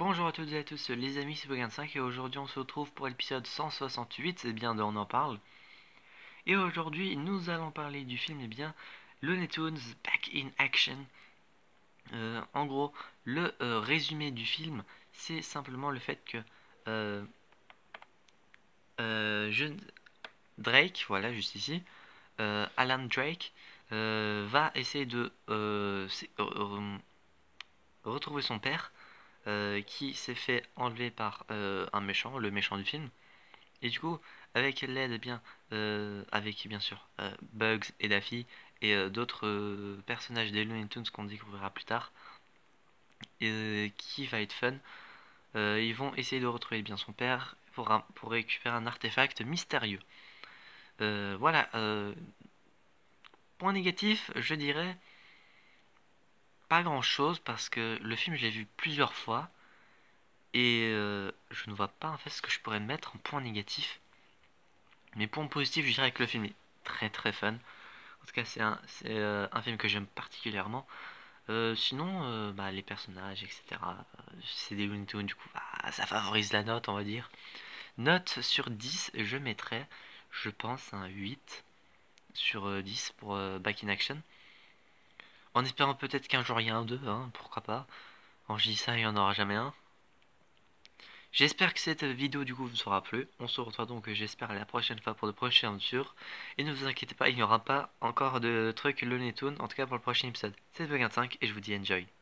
Bonjour à toutes et à tous les amis, c'est Boghan5 et aujourd'hui on se retrouve pour l'épisode 168, c'est bien de On en parle. Et aujourd'hui nous allons parler du film, Looney Tunes Back in Action. En gros, le résumé du film, c'est simplement le fait que euh, je- Drake, voilà juste ici, Alan Drake, va essayer de retrouver son père qui s'est fait enlever par un méchant, le méchant du film. Et du coup, avec l'aide, avec bien sûr Bugs et Daffy et d'autres personnages des Looney Tunes qu'on découvrira plus tard, qui va être fun, ils vont essayer de retrouver bien son père pour récupérer un artefact mystérieux. Voilà, point négatif, je dirais pas grand chose parce que le film je l'ai vu plusieurs fois et je ne vois pas en fait ce que je pourrais mettre en point négatif. Mais point positif, je dirais que le film est très très fun. En tout cas, c'est un film que j'aime particulièrement. Sinon, les personnages, etc. C'est des Looney Tunes, du coup, ça favorise la note, on va dire. Note sur 10, je mettrais, je pense, un 8 sur 10 pour Back in Action. En espérant peut-être qu'un jour il y a un 2, hein, pourquoi pas. Quand je dis ça, il n'y en aura jamais un. J'espère que cette vidéo du coup vous aura plu. On se retrouve donc j'espère la prochaine fois pour de prochaines aventures. Et ne vous inquiétez pas, il n'y aura pas encore de trucs Looney Tunes, en tout cas pour le prochain épisode. C'est Bugin5 et je vous dis enjoy.